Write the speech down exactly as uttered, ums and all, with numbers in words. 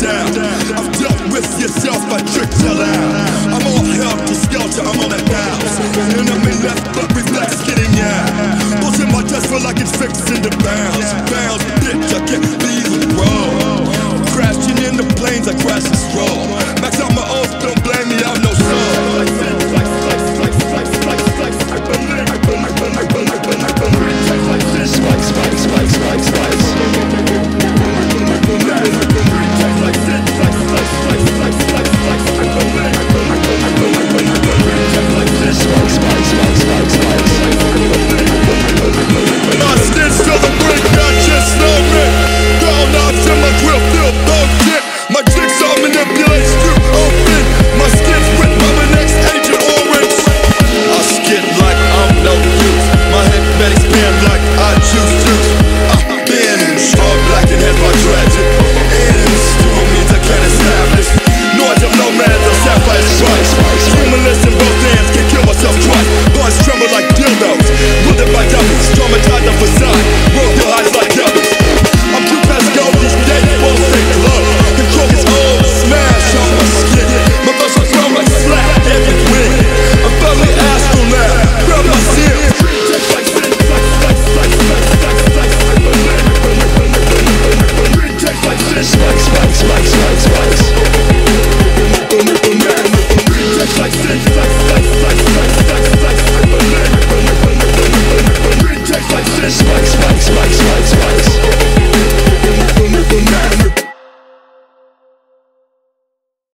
down. I've dealt with yourself, I tricked you out. I'm all helter skelter, I'm on that bounce. Enemy left, but reflex getting out. Bullshit my chest feel like it's fixing to bounce. Bounce, bitch, I can't leave it roll. Crashing in the planes, I crash and roll.